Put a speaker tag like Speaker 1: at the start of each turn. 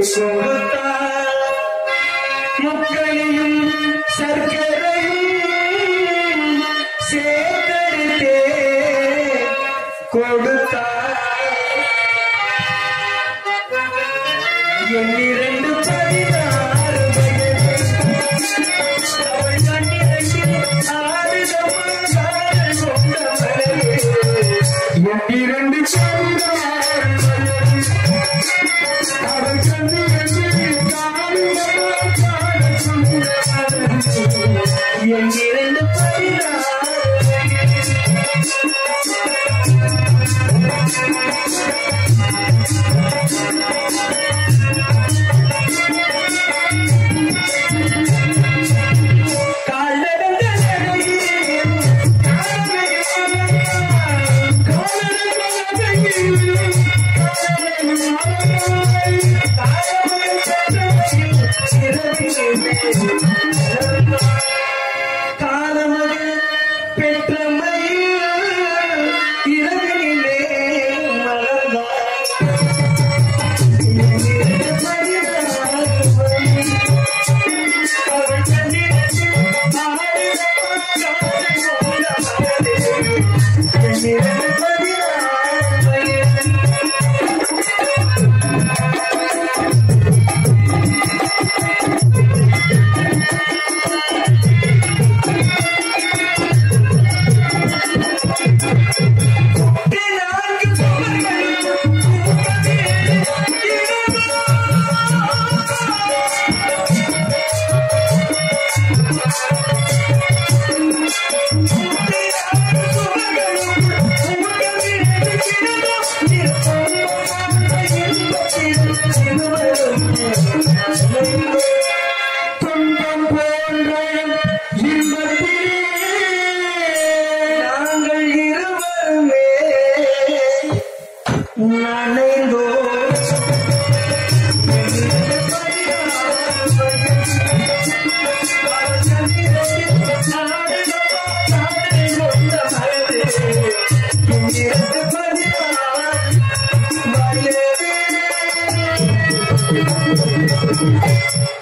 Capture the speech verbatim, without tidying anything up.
Speaker 1: முக்கணியும் சர்க்கரையும் சேகரித்தே கொடுத்தார் எண்ணிரண்டு பதினாறு அவள் கண்ணிரண்டில் ஆறு சமாதான கொண்டவளே எண்ணிரண்டு பதினாறு அவள் கண்ணிரண்டில் ஆறு சமாதான கொண்டவளே எண்ணிரண்டு பதினாறு காலமகள் பெற்ற மயில் இரவிலே மலர்ந்தார் அவள் கண்ணிரண்டில் துன்பம் போன்ற இன்பத்திலே நாங்கள் இருவருமே நனைந்தோ